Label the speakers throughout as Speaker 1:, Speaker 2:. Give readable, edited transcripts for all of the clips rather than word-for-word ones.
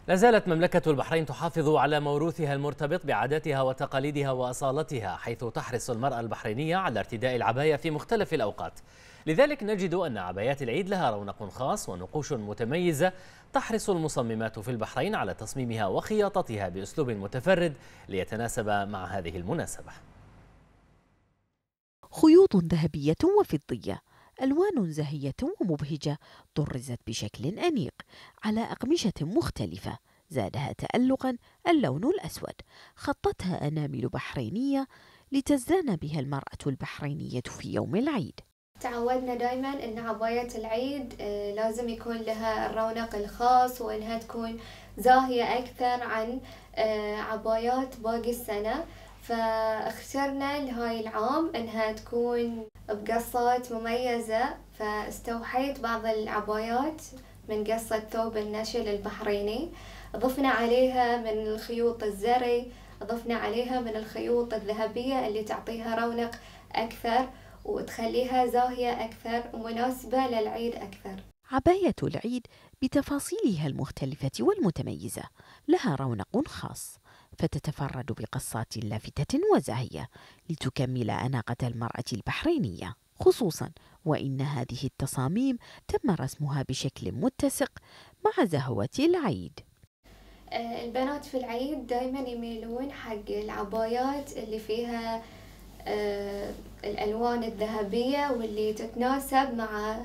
Speaker 1: لا زالت مملكة البحرين تحافظ على موروثها المرتبط بعاداتها وتقاليدها وأصالتها، حيث تحرص المرأة البحرينية على ارتداء العباية في مختلف الأوقات. لذلك نجد أن عبايات العيد لها رونق خاص ونقوش متميزة، تحرص المصممات في البحرين على تصميمها وخياطتها بأسلوب متفرد ليتناسب مع هذه المناسبة.
Speaker 2: خيوط ذهبية وفضية، ألوان زاهية ومبهجة طرزت بشكل أنيق على أقمشة مختلفة، زادها تألقا اللون الأسود، خطتها أنامل بحرينية لتزدان بها المرأة البحرينية في يوم العيد.
Speaker 3: تعودنا دائما أن عباية العيد لازم يكون لها الرونق الخاص، وأنها تكون زاهية أكثر عن عبايات باقي السنة. فاخترنا لهاي العام أنها تكون بقصات مميزة، فاستوحيت بعض العبايات من قصة ثوب النشل البحريني، ضفنا عليها من الخيوط الزري، ضفنا عليها من الخيوط الذهبية اللي تعطيها رونق أكثر وتخليها زاهية أكثر ومناسبة للعيد أكثر.
Speaker 2: عباية العيد بتفاصيلها المختلفة والمتميزة لها رونق خاص، فتتفرد بقصات لافتة وزاهية لتكمل أناقة المرأة البحرينية، خصوصا وإن هذه التصاميم تم رسمها بشكل متسق مع زهوة العيد.
Speaker 3: البنات في العيد دايما يميلون حق العبايات اللي فيها الألوان الذهبية واللي تتناسب مع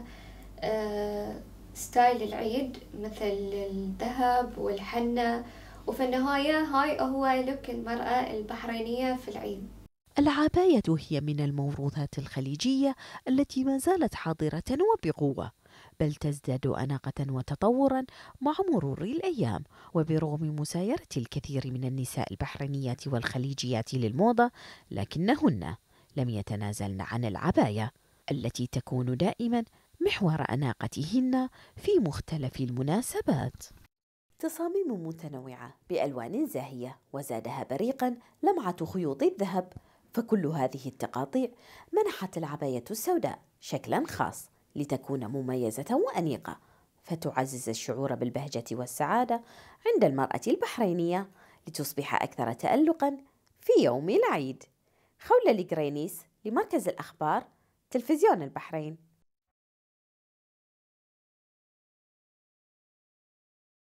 Speaker 3: ستايل العيد، مثل الذهب والحنة، وفي النهاية هاي هو لوك المرأة البحرينية في العيد.
Speaker 2: العباية هي من الموروثات الخليجية التي ما زالت حاضرة وبقوة، بل تزداد أناقة وتطورا مع مرور الأيام. وبرغم مسايرة الكثير من النساء البحرينيات والخليجيات للموضة، لكنهن لم يتنازلن عن العباية التي تكون دائما محور أناقتهن في مختلف المناسبات. تصاميم متنوعة بألوان زاهية، وزادها بريقا لمعة خيوط الذهب، فكل هذه التقاطيع منحت العباية السوداء شكلا خاص لتكون مميزة وأنيقة، فتعزز الشعور بالبهجة والسعادة عند المرأة البحرينية لتصبح أكثر تألقا في يوم العيد. خولة القرينيس لمركز الأخبار، تلفزيون البحرين.